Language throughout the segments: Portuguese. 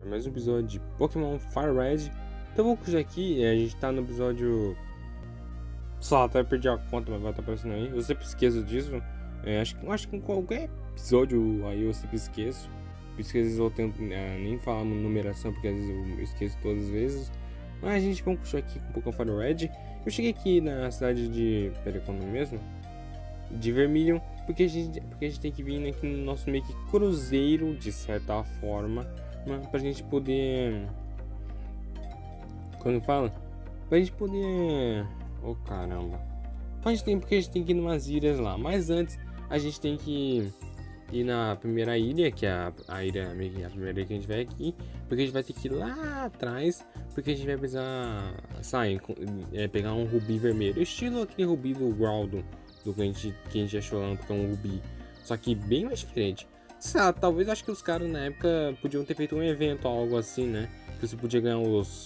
para mais um episódio de Pokémon Fire Red. Então vamos continuar aqui, a gente tá no episódio... Sei lá, até perdi a conta, mas vai estar aparecendo aí. Eu sempre esqueço disso. Acho que em qualquer episódio aí eu sempre esqueço. Por isso que às vezes eu tento nem falar numeração, porque às vezes eu esqueço todas as vezes. Mas a gente vai continuar aqui com Pokémon Fire Red. Eu cheguei aqui na cidade de... Pera, qual é o nome mesmo? De Vermilion, porque a gente tem que vir aqui no nosso meio que cruzeiro, de certa forma, pra gente poder... Quando fala? Pra gente poder... Oh, caramba. Porque a gente tem que ir em umas ilhas lá. Mas antes, a gente tem que ir na primeira ilha, que é a ilha, meio que a primeira ilha que a gente vai aqui. Porque a gente vai ter que ir lá atrás, porque a gente vai precisar pegar um rubi vermelho. Estilo aquele rubi do Groudon, do que a gente achou lá no Pokémon Rubi. Só que bem mais diferente. Sei lá, talvez acho que os caras na época podiam ter feito um evento ou algo assim, né? Que você podia ganhar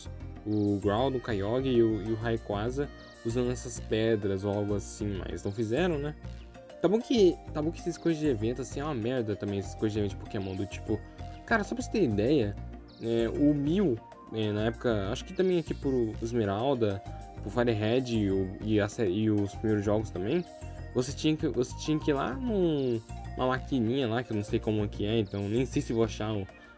o Groudon, o Kyogre e o Rayquaza usando essas pedras ou algo assim, mas não fizeram, né? Tá bom que essas coisas de evento assim é uma merda também, essas coisas de evento de Pokémon do tipo... Cara, só pra você ter ideia, o Mew, na época, acho que também aqui por Esmeralda, por Fire Red e os primeiros jogos também, você tinha que ir lá numa maquininha lá, que eu não sei como que é, então nem sei se vou achar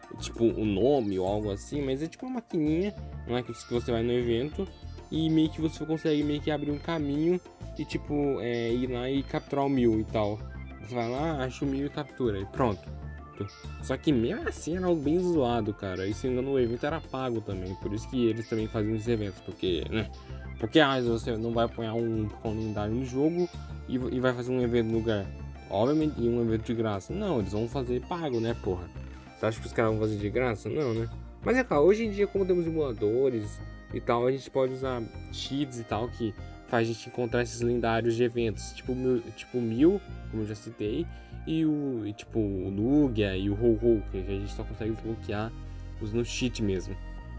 o nome ou algo assim, mas é tipo uma maquininha lá que você vai no evento e meio que você consegue meio que abrir um caminho e tipo, ir lá e capturar o Mew e tal. Você vai lá, acha o Mew e captura e pronto. Só que mesmo assim era algo bem zoado, cara. E se não me engano, o evento era pago também, por isso que eles também faziam os eventos, porque, né? Porque você não vai apanhar um Pokémon lendário no jogo e vai fazer um evento no lugar. Obviamente, um evento de graça. Não, eles vão fazer pago, né, porra? Você acha que os caras vão fazer de graça? Não, né? Mas é claro, hoje em dia, como temos emuladores e tal, a gente pode usar cheats e tal, que faz a gente encontrar esses lendários de eventos. Tipo o Mew, como eu já citei, e o Lugia e o Ho-Ho, que a gente só consegue desbloquear usando cheat mesmo.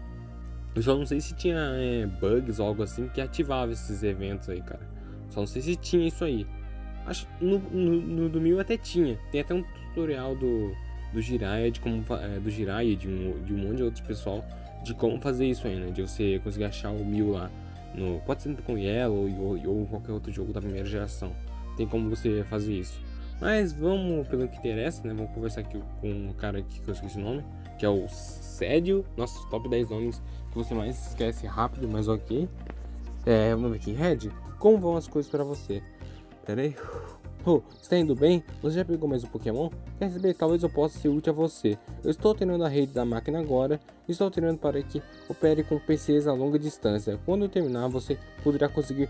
Eu só não sei se tinha bugs ou algo assim que ativava esses eventos aí, cara. Só não sei se tinha isso aí. Acho no do Mew até tinha. Tem até um tutorial do Jiraiya, do Jiraiya e de um monte de outros pessoal de como fazer isso aí, né? De você conseguir achar o Mew lá. Pode ser no Pokémon Yellow ou qualquer outro jogo da primeira geração. Tem como você fazer isso. Mas vamos pelo que interessa, né? Vamos conversar aqui com o cara aqui que eu esqueci o nome, que é o Sédio, nosso top 10 nomes que você mais esquece rápido, mas ok. Vamos ver aqui. Red, como vão as coisas pra você? Pera aí. Está indo bem? Você já pegou mais um Pokémon? Quer saber? Talvez eu possa ser útil a você. Eu estou treinando a rede da máquina agora e estou treinando para que opere com PCs a longa distância. Quando eu terminar, você poderá conseguir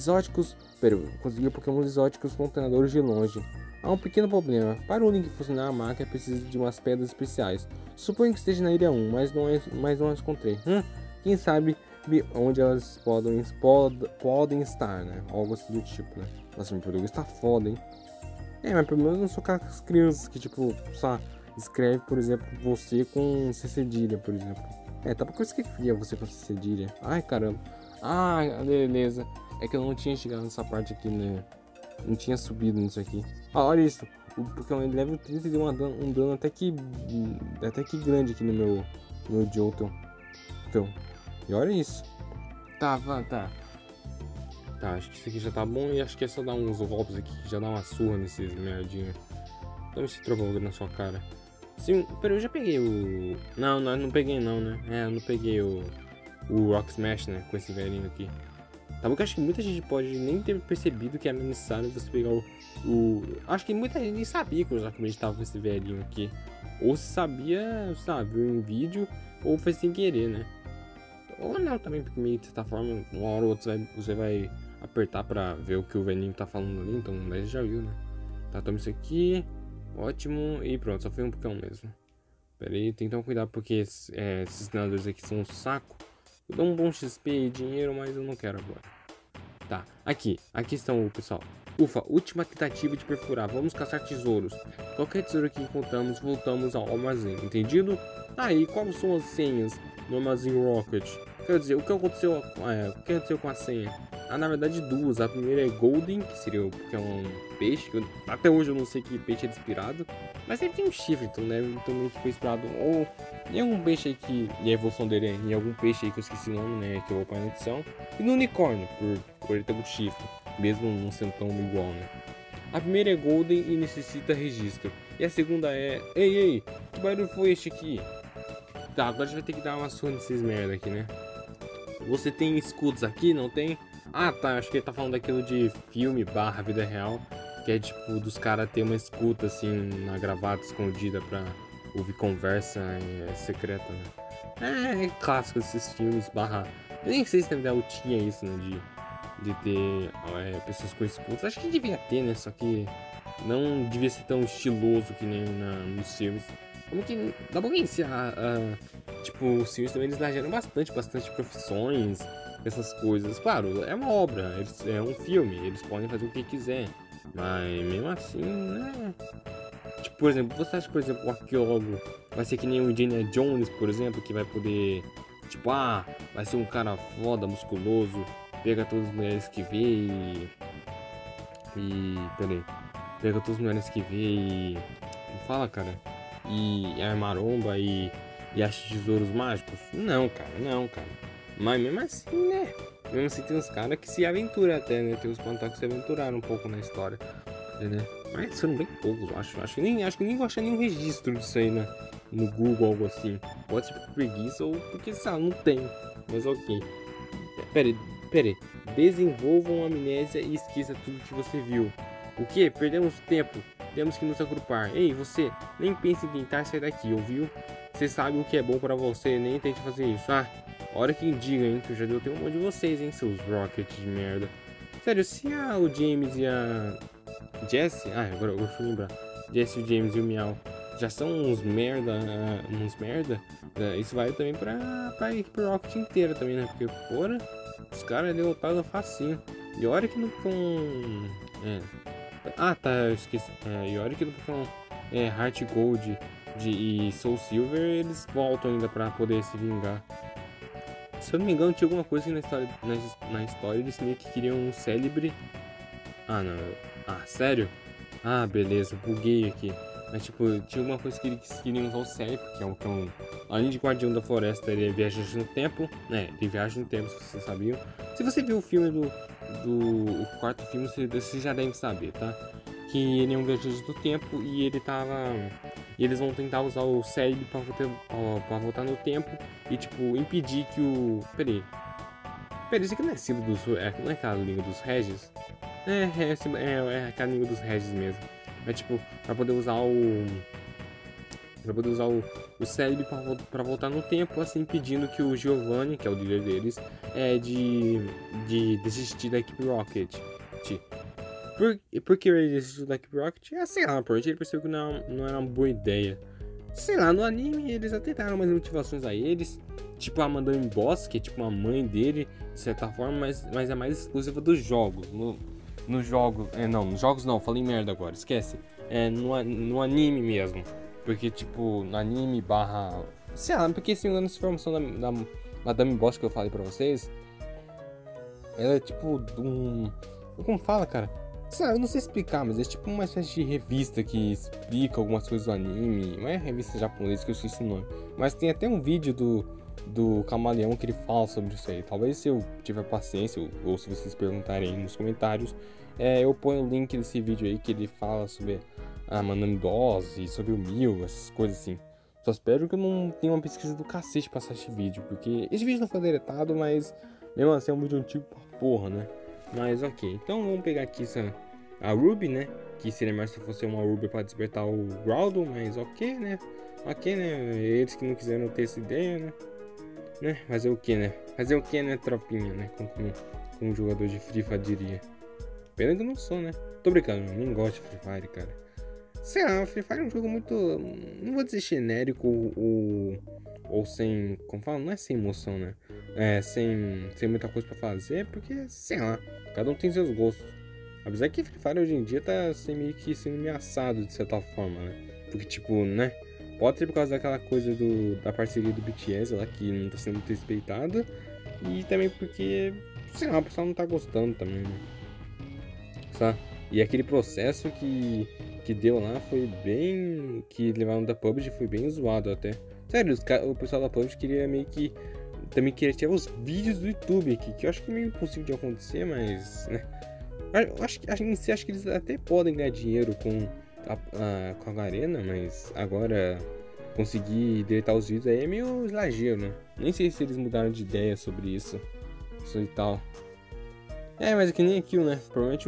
Pokémon exóticos com treinadores de longe. Há um pequeno problema. Para o Link funcionar, a máquina precisa de umas pedras especiais. Suponho que esteja na ilha 1, mas não as encontrei. Quem sabe onde elas podem estar, né? Algo assim do tipo, né? Nossa, meu português tá foda, hein? Mas pelo menos não sou aquelas crianças que, tipo, só escreve, por exemplo, você com C cedilha, por exemplo. Tá porque eu escrevia você com C cedilha. Ai, caramba. Ah, beleza. É que eu não tinha chegado nessa parte aqui, né? Não tinha subido nisso aqui. Olha isso. O Pokémon level 30 deu um dano até que grande aqui no meu Johto. Então, e olha isso. Tá. Tá, acho que isso aqui já tá bom e acho que é só dar uns golpes aqui que já dá uma surra nesses merdinha. Toma esse trovão na sua cara. Sim, pera, eu já peguei o... Não peguei não, né? Eu não peguei o Rock Smash, né? Com esse velhinho aqui. Tá bom que acho que muita gente pode nem ter percebido que era necessário você pegar Acho que muita gente nem sabia que o Rock Smash tava com esse velhinho aqui. Ou se sabia, sabe, viu em vídeo, ou foi sem querer, né? Ou não também, porque meio de certa forma, uma hora ou outra você vai apertar pra ver o que o velhinho tá falando ali, então daí já viu, né? Tá, toma isso aqui, ótimo, e pronto, só foi um Pokémon mesmo. Pera aí, tem que tomar cuidado porque esses treinadores aqui são um saco. Eu dou um bom XP e dinheiro, mas eu não quero agora. Tá, aqui estão o pessoal. Ufa, última tentativa de perfurar, vamos caçar tesouros. Qualquer tesouro que encontramos, voltamos ao armazém, entendido? Aí, quais são as senhas no armazém Rocket? Quer dizer, o que aconteceu com a senha? na verdade duas. A primeira é Golden, que seria que é um peixe, que até hoje eu não sei que peixe é inspirado, mas ele tem um chifre, então né, então meio que foi inspirado ou em algum peixe aí que, e a evolução dele é em algum peixe aí que eu esqueci o nome, né, que eu vou pôr na edição, e no unicórnio, por ele ter um chifre, mesmo não sendo tão igual, né. A primeira é Golden e necessita registro, e a segunda é, ei, que barulho foi este aqui? Tá, agora a gente vai ter que dar uma surra nesses merda aqui, né. Você tem escudos aqui, não tem? Ah, tá, acho que ele tá falando daquilo de filme barra vida real, que é tipo dos caras ter uma escuta assim na gravata escondida pra ouvir conversa secreta, né? É clássico esses filmes barra. Eu nem sei se na verdade tinha isso, né? De ter pessoas com escutas. Acho que devia ter, né? Só que não devia ser tão estiloso que nem nos filmes. Como que dá pra conhecer tipo, os filmes também eles exageram bastante profissões, essas coisas. Claro, é uma obra, é um filme, eles podem fazer o que quiser, mas mesmo assim, né? Tipo, por exemplo, você acha que, por exemplo, o arqueólogo vai ser que nem o Indiana Jones, por exemplo, que vai poder, tipo, vai ser um cara foda, musculoso, pega todas as mulheres que vê peraí, pega todas as mulheres que vê não fala, cara, e é maromba e acha tesouros mágicos? Não, cara, não, cara. Mas mesmo assim, né? Mesmo assim tem uns caras que se aventuram até, né? Tem uns pantas que se aventuraram um pouco na história, né? Mas foram bem poucos, eu acho. Acho que nem vou achar nenhum registro disso aí no Google, algo assim. Pode ser por preguiça ou porque, sei lá, não tem. Mas ok. Pera aí. Desenvolvam amnésia e esqueça tudo que você viu. O que? Perdemos tempo. Temos que nos agrupar. Ei, você, nem pense em tentar sair daqui, ouviu? Você sabe o que é bom pra você, nem tente fazer isso. Hora que diga, hein, que eu já dei o tempo de vocês, hein, seus rockets de merda. Sério, se o James e a Jessie... agora eu fui lembrar. Jessie, o James e o Meow já são uns merda, isso vale também pra equipe Rocket inteira também, né? Porque, porra, os caras derrotaram facinho. E olha que não ficam... tá, eu esqueci. E olha que não ficam Heart Gold e Soul Silver, eles voltam ainda pra poder se vingar. Se eu não me engano, tinha alguma coisa na história eles meio que queriam um célebre. Não. Sério? Beleza, buguei aqui. Mas tipo, tinha alguma coisa que eles queriam usar o cérebro, que é um. Além de Guardião da Floresta, ele viaja no tempo, né? Ele viaja no tempo, se vocês sabiam. Se você viu o filme o quarto filme, você já deve saber, tá? Que ele é um viajante do tempo e e eles vão tentar usar o cérebro pra voltar no tempo e, tipo, impedir que o... Peraí, isso aqui não é símbolo não é aquela língua dos Regis? É aquela língua dos Regis mesmo. É tipo, pra poder usar o cérebro pra voltar no tempo, assim, impedindo que o Giovanni, que é o líder deles, de desistir da equipe Rocket. Por que ele desistiu da equipe Rocket? Sei lá, porque ele percebeu que não era uma boa ideia. Sei lá, no anime eles até deram umas motivações a eles, tipo a Madame Boss, que é tipo a mãe dele, de certa forma, mas é mais exclusiva dos jogos. Nos jogos, nos jogos não, falei merda agora, esquece. No anime mesmo, porque tipo, no anime barra... Sei lá, porque se não me engano, essa informação da Madame Boss que eu falei pra vocês, ela é tipo como fala, cara? Sei lá, eu não sei explicar, mas é tipo uma espécie de revista que explica algumas coisas do anime. Não é revista japonesa que eu esqueci o nome. Mas tem até um vídeo do Camaleão que ele fala sobre isso aí. Talvez se eu tiver paciência, ou se vocês perguntarem aí nos comentários, eu ponho o link desse vídeo aí que ele fala sobre a Madame Boss e sobre o Mil, essas coisas assim. Só espero que eu não tenha uma pesquisa do cacete pra passar esse vídeo, porque esse vídeo não foi deletado, mas mesmo assim é um vídeo antigo pra porra, né? Mas ok, então vamos pegar aqui a Ruby, né? Que seria mais se fosse uma Ruby para despertar o Groudon, mas ok, né? Ok, né? Eles que não quiseram ter essa ideia, né? Fazer o que, né? Fazer o que, né, tropinha, né? Como um jogador de Free Fire diria. Pena que eu não sou, né? Tô brincando, eu nem gosto de Free Fire, cara. Sei lá, Free Fire é um jogo muito... Não vou dizer genérico ou sem... Como fala? Não é sem emoção, né? Sem muita coisa pra fazer, porque, sei lá, cada um tem seus gostos. Apesar que Free Fire hoje em dia tá meio que sendo ameaçado de certa forma, né? Porque, tipo, né? Pode ser por causa daquela coisa da parceria do BTS lá, que não tá sendo muito respeitada. E também porque, sei lá, o pessoal não tá gostando também, né? Sabe? E aquele processo que deu lá foi bem... Que levaram da PUBG foi bem zoado até. Sério, o pessoal da PUBG queria meio que... Também queria tirar os vídeos do YouTube aqui, que eu acho que é meio impossível de acontecer, mas... Né? Acho que eles até podem ganhar dinheiro com a Garena, mas agora conseguir deletar os vídeos aí é meio exagero, né? Nem sei se eles mudaram de ideia sobre isso e tal. Mas é que nem aquilo, né? Provavelmente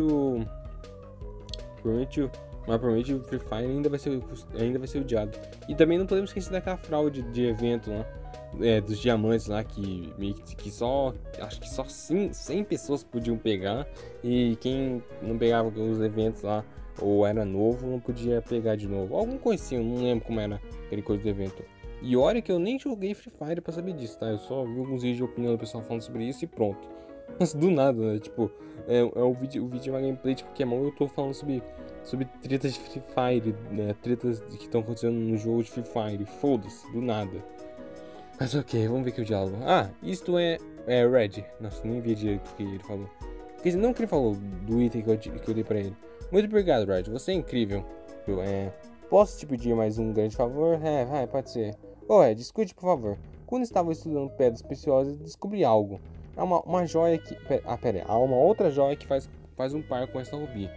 o Free Fire ainda vai ser odiado. E também não podemos esquecer daquela fraude de evento lá. Dos diamantes lá que só, acho que só 100 pessoas podiam pegar, e quem não pegava os eventos lá ou era novo não podia pegar de novo. Algum coisinho, não lembro como era aquele coisa do evento. E olha que eu nem joguei Free Fire pra saber disso, tá? Eu só vi alguns vídeos de opinião do pessoal falando sobre isso e pronto. Mas do nada, né? Tipo, o vídeo é uma gameplay de Pokémon e eu tô falando sobre tretas de Free Fire, né? Tretas que estão acontecendo no jogo de Free Fire. Foda-se, do nada. Mas ok, vamos ver aqui o diálogo. Isto é Red. Nossa, nem vi direito o que ele falou. Não que ele falou do item que eu dei pra ele. Muito obrigado, Red. Você é incrível. Posso te pedir mais um grande favor? Vai, pode ser. Red, escute, por favor. Quando estava estudando pedras preciosas, descobri algo. Há uma joia que... Há uma outra joia que faz um par com essa rubi.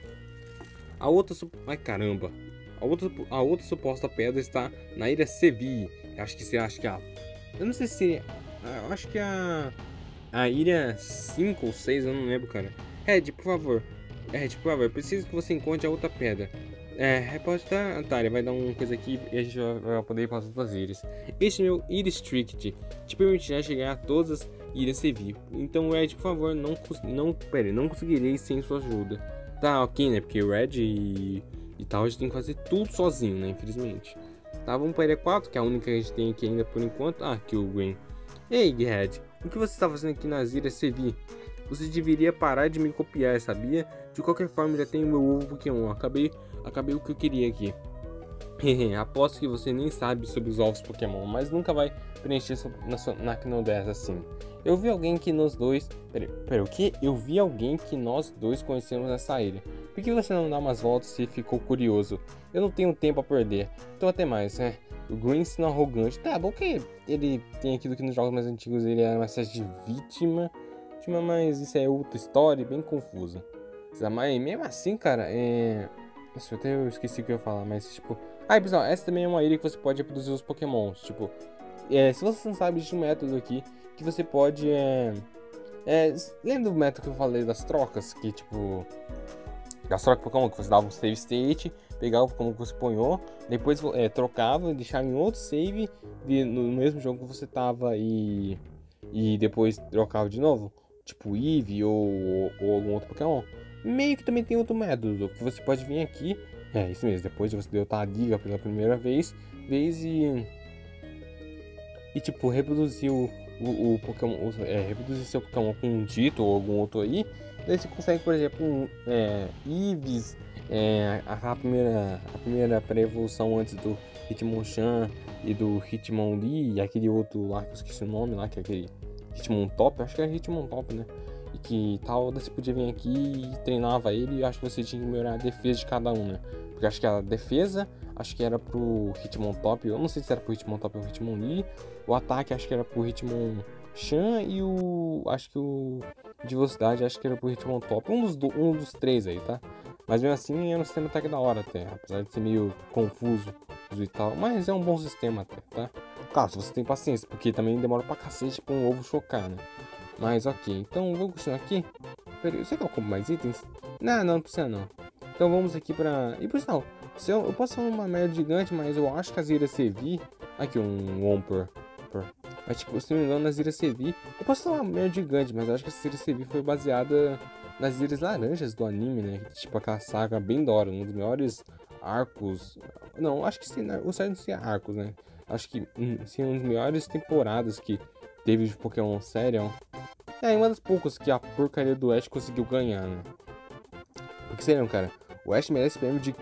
A outra... Ai, caramba. A outra suposta pedra está na ilha Sevi. Acho que eu não sei se... Eu acho que a ilha 5 ou 6, eu não lembro, cara. Red, por favor, preciso que você encontre a outra pedra. Pode estar... Tá, ele vai dar uma coisa aqui e a gente vai poder ir para as outras ilhas. Este meu Illustrict te permitirá chegar a todas as ilhas Sevi. Então, Red, por favor, não conseguirei sem sua ajuda. Tá, ok, né? Porque o Red e tal, a gente tem que fazer tudo sozinho, né? Infelizmente. Tá, vamos para a ilha 4, que é a única que a gente tem aqui ainda por enquanto. Aqui o Green. Ei, Red, o que você está fazendo aqui nas ilhas Sevi? Você deveria parar de me copiar, sabia? De qualquer forma, já tenho meu ovo Pokémon. Acabei o que eu queria aqui. Aposto que você nem sabe sobre os ovos Pokémon, mas nunca vai preencher na Kino 10 assim. Eu vi alguém que nós dois... Pera, o que? Eu vi alguém que nós dois conhecemos nessa ilha. Por que você não dá umas voltas se ficou curioso? Eu não tenho tempo a perder. Então até mais, né? O Green sendo arrogante. Tá bom que ele tem aquilo que nos jogos mais antigos ele era uma espécie de vítima. Mas isso é outra história bem confusa. Mas mesmo assim, cara, Nossa, eu esqueci o que eu ia falar, mas tipo... pessoal, essa também é uma ilha que você pode reproduzir os Pokémons. Tipo, se você não sabe, existe um método aqui que você pode... lembra do método que eu falei das trocas? Que tipo... Das trocas Pokémon, que você dava um save state, pegava o Pokémon que você ponhou, depois trocava, deixava em outro save no mesmo jogo que você tava e depois trocava de novo. Tipo Eevee ou algum outro Pokémon. Meio que também tem outro método, que você pode vir aqui, isso mesmo, depois de você derrotar a Giga pela primeira vez e tipo, reproduzir o Pokémon, reproduzir seu Pokémon com um Ditto ou algum outro aí, daí você consegue, por exemplo, Eevees, a primeira pré-evolução antes do Hitmonchan e do Hitmonlee, e aquele outro lá, que eu esqueci o nome lá, que é aquele Hitmontop, acho que era Hitmontop, né? E que tal, você podia vir aqui e treinava ele, e acho que você tinha que melhorar a defesa de cada um, né? Porque acho que a defesa, acho que era pro Hitmontop, eu não sei se era pro Hitmontop ou Hitmonlee, o ataque acho que era pro Hitmonchan e acho que o de velocidade acho que era pro Hitmontop, um dos três aí, tá? Mas mesmo assim era um sistema até que da hora até, apesar de ser meio confuso e tal, mas é um bom sistema até, tá? Claro, se você tem paciência, porque também demora pra cacete pra um ovo chocar, né? Mas ok, então vou continuar aqui. Peraí, será que eu compro mais itens? Não precisa não. Então vamos aqui pra... E por sinal, eu posso falar uma merda gigante, mas eu acho que as ilhas Sevi... Aqui, um Womper. Mas tipo, se não me engano, nas ilhas Sevi... Eu posso falar uma merda gigante, mas eu acho que as ilhas Sevi foi baseada nas ilhas laranjas do anime, né? Tipo, aquela saga bem da hora, um dos melhores arcos... Não, acho que o certo não seria arcos, né? Acho que sim, uma das melhores temporadas que teve de Pokémon sério. Uma das poucas que a porcaria do Ash conseguiu ganhar, né? Porque sério, cara, o Ash merece prêmio de...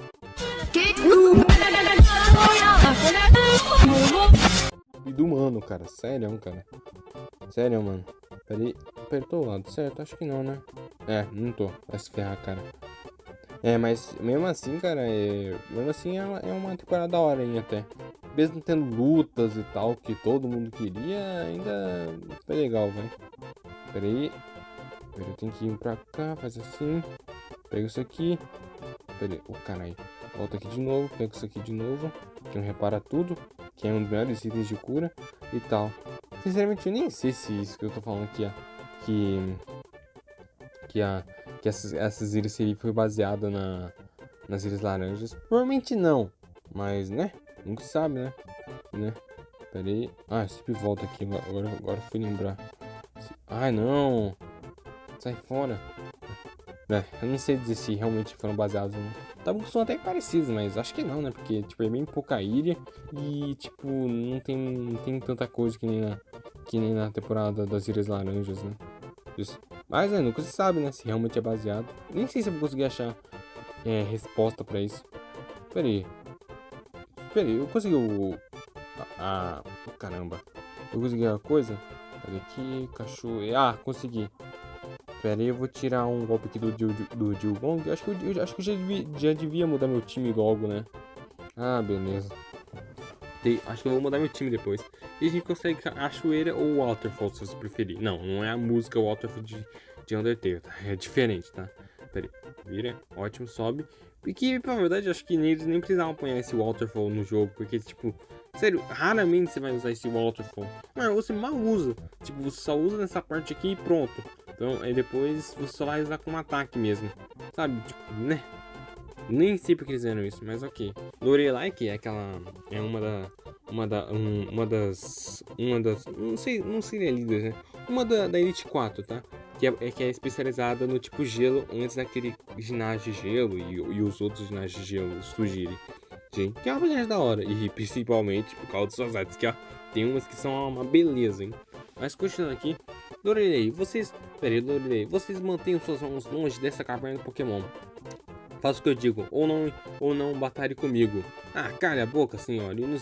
E do mano, cara, sério, cara. Sério, mano. Peraí. Apertou o lado certo? Acho que não, né? É, não tô. Vai se ferrar, cara. É, mas mesmo assim, cara, mesmo assim é uma temporada da hora, hein, até. Mesmo tendo lutas e tal, que todo mundo queria, ainda foi legal, vai. Pera aí. Eu tenho que ir pra cá, faz assim. Pega isso aqui. Pera aí. Oh, caralho. Volta aqui de novo, pega isso aqui de novo. Que não repara tudo. Que é um dos melhores itens de cura e tal. Sinceramente, eu nem sei se isso que eu tô falando aqui, ó. Que essas ilhas seria foi baseada nas Ilhas Laranjas. Provavelmente não. Mas, né? Nunca se sabe, né? Pera aí. Ah, sempre volta aqui. Agora fui lembrar. Ai, não. Sai fora. É, eu não sei dizer se realmente foram baseados ou não. Tá, são até parecidos, mas acho que não, né? Porque, tipo, é bem pouca ilha e, tipo, não tem tanta coisa que nem na temporada das Ilhas Laranjas, né? Isso. Mas, nunca se sabe, né? Se realmente é baseado. Nem sei se eu vou conseguir achar resposta pra isso. Pera aí. Eu consegui caramba. Eu consegui a coisa? Cadê aqui? Cachorro. Ah, consegui. Pera aí, eu vou tirar um golpe aqui do Dilgong. Acho que eu já devia mudar meu time logo, né? Ah, beleza. Acho que eu vou mudar meu time depois. E a gente consegue a Cachoeira ou Waterfall, se você preferir. Não é a música Waterfall de Undertale, tá? É diferente, tá? Pera aí. Vira, ótimo, sobe. Porque, na verdade, acho que eles nem precisavam apanhar esse Waterfall no jogo. Porque, tipo, sério, raramente você vai usar esse Waterfall. Mas você mal usa. Tipo, você só usa nessa parte aqui e pronto. Então, aí depois você só vai usar como ataque mesmo. Sabe? Tipo, né? Nem sei porque eles fizeram isso, mas ok. Lorelai, que é aquela. É uma das. Não sei líderes, né? Uma da Elite 4, tá? Que é especializada no tipo gelo antes daquele ginásio de gelo e os outros ginásios de gelo surgirem. Gente, que é uma personagem da hora. E principalmente por causa das suas artes, que ó, tem umas que são uma beleza, hein? Mas continuando aqui. Lorelei, vocês. Pera aí, Lorelei, vocês mantenham suas mãos longe dessa caverna do Pokémon. Faça o que eu digo, ou não batalhe comigo. Ah, cala a boca, senhora, e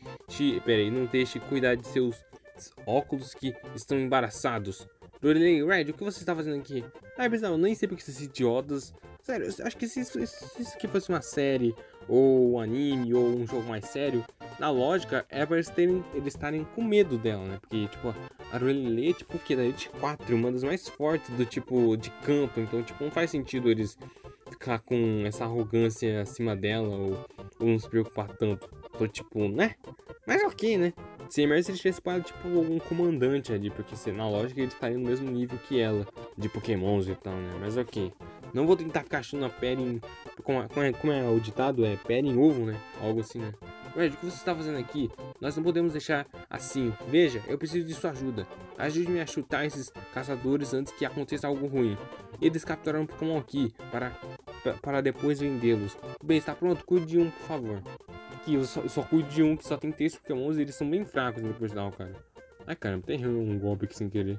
não deixe cuidar de seus óculos que estão embaraçados. Lorelei, Red, o que você está fazendo aqui? Ah, pessoal, eu nem sei porque esses idiotas. Sério, eu acho que se isso aqui fosse uma série, ou um anime, ou um jogo mais sério, na lógica é pra eles estarem com medo dela, né? Porque, tipo, a Lorelei é tipo o que? Da Elite 4, uma das mais fortes do tipo de campo, então, tipo, não faz sentido eles ficar com essa arrogância acima dela ou não se preocupar tanto. Então, tipo, né? Mas ok, né? Seria melhor se eles tivessem parado, tipo, algum comandante ali, porque na lógica eles estariam no mesmo nível que ela, de pokémons e tal, né? Mas ok. Não vou tentar ficar achando a pele em... Como é o ditado? É pele em ovo, né? Algo assim, né? Red, o que você está fazendo aqui? Nós não podemos deixar assim. Veja, eu preciso de sua ajuda. Ajude-me a chutar esses caçadores antes que aconteça algo ruim. Eles capturaram um Pokémon aqui para depois vendê-los. Bem, está pronto? Cuide de um, por favor. Aqui, eu só cuido de um que só tem 3 Pokémons e eles são bem fracos no personal, cara. Ai, caramba, tem um golpe aqui sem querer.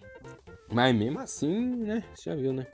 Mas mesmo assim, né? Você já viu, né?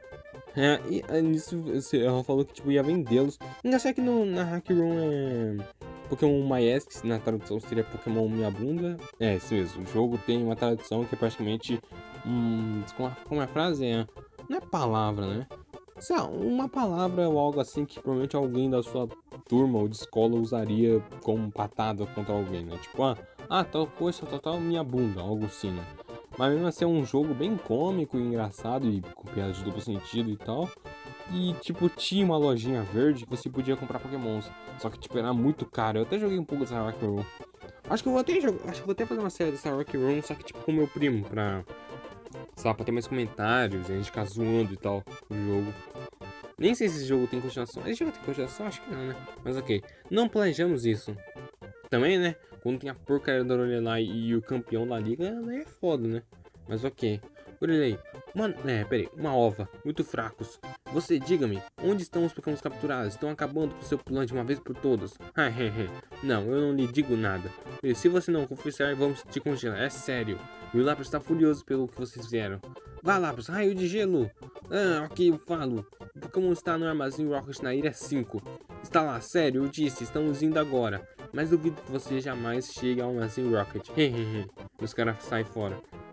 E nisso ela falou que tipo, ia vendê-los. Engraçado que na Hack Room é Pokémon Maiesk, na tradução seria Pokémon Minha Bunda. É, isso mesmo. O jogo tem uma tradução que é praticamente. Como é a frase? Não é palavra, né? Sei lá, uma palavra ou algo assim que provavelmente alguém da sua turma ou de escola usaria como patada contra alguém, né? Tipo, tal coisa, tal, minha bunda, algo assim, né? Mas mesmo assim é um jogo bem cômico e engraçado e com piadas de duplo sentido e tal. E tipo, tinha uma lojinha verde que você podia comprar Pokémons. Só que tipo, era muito caro. Eu até joguei um pouco dessa Rock Room. Acho que eu vou até fazer uma série dessa Rock Room, só que tipo com meu primo, sei lá, pra ter mais comentários, a gente ficar zoando e tal o jogo. Nem sei se esse jogo tem continuação. Esse jogo tem continuação? Acho que não, né? Mas ok. Não planejamos isso. Também, né? Quando tem a porcaria da Lorelai e o campeão da liga, aí é foda, né? Mas ok. Lorelai, peraí, uma ova, muito fracos. Você, diga-me, onde estão os Pokémons capturados? Estão acabando com seu plano de uma vez por todas. Não, eu não lhe digo nada. E se você não confessar, vamos te congelar. É sério. O Lapras está furioso pelo que vocês fizeram. Vá, Lapras, raio de gelo. Ok, eu falo. O Pokémon está no armazém Rocket na Ilha 5. Está lá, sério, eu disse, estamos indo agora. Mas duvido que você jamais chegue ao armazém Rocket. Os caras saem fora.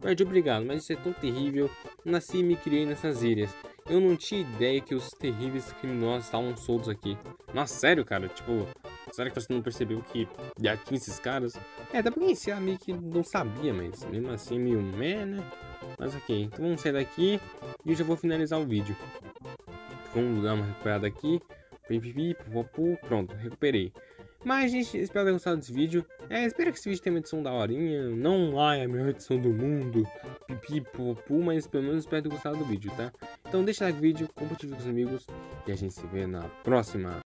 Red, obrigado, mas isso é tão terrível. Nasci e me criei nessas ilhas. Eu não tinha ideia que os terríveis criminosos estavam soltos aqui. Nossa, sério, cara? Tipo, será que você não percebeu que já tinha esses caras? Dá pra iniciar meio que não sabia, mas mesmo assim meio meh, né? Mas ok, então vamos sair daqui e eu já vou finalizar o vídeo. Vamos dar uma recuperada aqui. Pronto, recuperei. Mas, gente, espero ter gostado desse vídeo. Espero que esse vídeo tenha uma edição da horinha. Não é a melhor edição do mundo. Mas pelo menos espero ter gostado do vídeo, tá? Então deixa like no vídeo, compartilhe com os amigos. E a gente se vê na próxima.